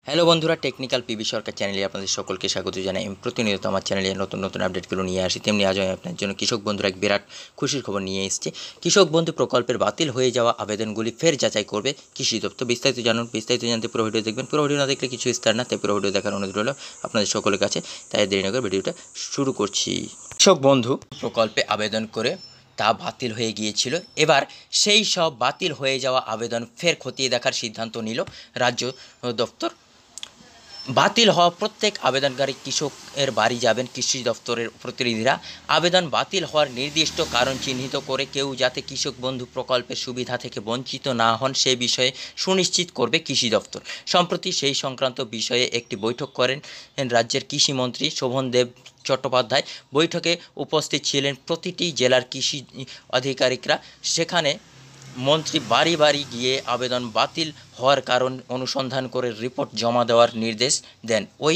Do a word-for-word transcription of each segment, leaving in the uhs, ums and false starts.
Hello বন্ধুরা, technical PB সরকার চ্যানেলে আপনাদের সকলকে স্বাগত জানাই। আমি প্রতিনিয়ত আমার চ্যানেলে নতুন নতুন আপডেটগুলো নিয়ে আসি। তেমনি আজ আমি আপনার জন্য কৃষক বন্ধুরা এক বিরাট খুশির খবর নিয়ে এসেছি। কৃষক বন্ধু প্রকল্পের বাতিল হয়ে যাওয়া আবেদনগুলি ফের যাচাই করবে কৃষি দপ্তর। বিস্তারিত জানুন, বিস্তারিত জানতে পুরো ভিডিও দেখবেন। পুরো ভিডিও না দেখলে কিছু বিস্তার না, তাই পুরো ভিডিও দেখার অনুরোধ রইল আপনাদের সকলের কাছে। তাই দেরি না করে ভিডিওটা শুরু করছি। কৃষক বন্ধু প্রকল্পে আবেদন করে তা বাতিল হয়ে গিয়েছিল। এবার সেই সব বাতিল হয়ে যাওয়া আবেদন ফের খতিয়ে দেখার সিদ্ধান্ত নিল রাজ্য দপ্তর। বাতিল হওয়া প্রত্যেক আবেদনকারী কৃষকের বাড়ি যাবেন কৃষি দপ্তরের প্রতিনিধিরা। আবেদন বাতিল হওয়ার নির্দিষ্ট কারণ চিহ্নিত করে কেউ যাতে কৃষক বন্ধু প্রকল্পের সুবিধা থেকে বঞ্চিত না হন সে বিষয়ে সুনিশ্চিত করবে কৃষি দপ্তর। সম্প্রতি সেই সংক্রান্ত বিষয়ে একটি বৈঠক করেন রাজ্যের কৃষিমন্ত্রী শোভনদেব চট্টোপাধ্যায়। বৈঠকে উপস্থিত ছিলেন প্রতিটি জেলার কৃষি আধিকারিকরা। সেখানে মন্ত্রী বাড়ি বাড়ি গিয়ে আবেদন বাতিল হওয়ার কারণ অনুসন্ধান করে রিপোর্ট জমা দেওয়ার নির্দেশ দেন। ওই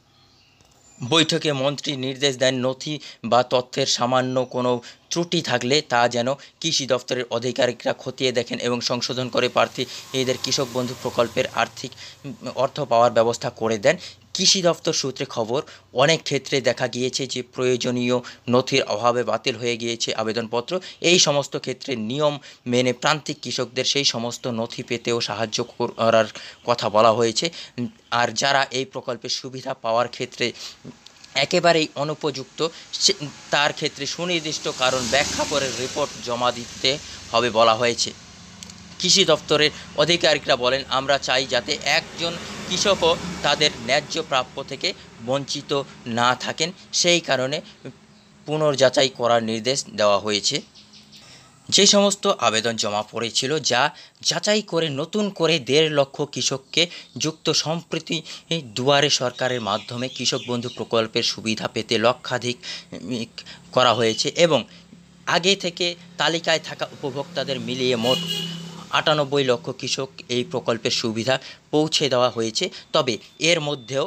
বৈঠকে মন্ত্রী নির্দেশ দেন নথি বা তথ্যের সামান্য কোনো ত্রুটি থাকলে তা যেন কৃষি দপ্তরের আধিকারিকরা খতিয়ে দেখেন এবং সংশোধন করে প্রার্থীদের কৃষক বন্ধু প্রকল্পের আর্থিক অর্থ পাওয়ার ব্যবস্থা করে দেন। কৃষি দপ্তর সূত্রে খবর, অনেক ক্ষেত্রে দেখা গিয়েছে যে প্রয়োজনীয় নথির অভাবে বাতিল হয়ে গিয়েছে আবেদনপত্র। এই সমস্ত ক্ষেত্রে নিয়ম মেনে প্রান্তিক কৃষকদের সেই সমস্ত নথি পেতেও সাহায্য করার কথা বলা হয়েছে। আর যারা এই প্রকল্পের সুবিধা পাওয়ার ক্ষেত্রে একেবারেই অনুপযুক্ত তার ক্ষেত্রে সুনির্দিষ্ট কারণ ব্যাখ্যা করে রিপোর্ট জমা দিতে হবে বলা হয়েছে। কৃষি দপ্তরের আধিকারিকরা বলেন, আমরা চাই যাতে একজন কৃষকও তাদের ন্যায্য প্রাপ্য থেকে বঞ্চিত না থাকেন। সেই কারণে পুনর্যাচাই করার নির্দেশ দেওয়া হয়েছে। যে সমস্ত আবেদন জমা পড়েছিল যা যাচাই করে নতুন করে দেড় লক্ষ কৃষককে যুক্ত। সম্প্রতি দুয়ারে সরকারের মাধ্যমে কৃষক বন্ধু প্রকল্পের সুবিধা পেতে লক্ষাধিক করা হয়েছে এবং আগে থেকে তালিকায় থাকা উপভোক্তাদের মিলিয়ে মোট আটানব্বই লক্ষ কৃষক এই প্রকল্পের সুবিধা পৌঁছে দেওয়া হয়েছে। তবে এর মধ্যেও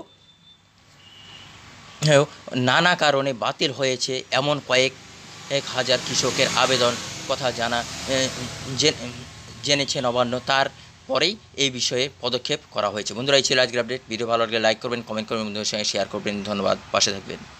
নানা কারণে বাতিল হয়েছে এমন কয়েক এক হাজার কৃষকের আবেদন কথা জানা জেনেছে নবান্ন। তারপরেই এই বিষয়ে পদক্ষেপ করা হয়েছে। বন্ধুরা, এই ছিল আজকের আপডেট। ভিডিও ভালো লাগলে লাইক করবেন, কমেন্ট করবেন, বন্ধুদের সঙ্গে শেয়ার করবেন। ধন্যবাদ, পাশে থাকবেন।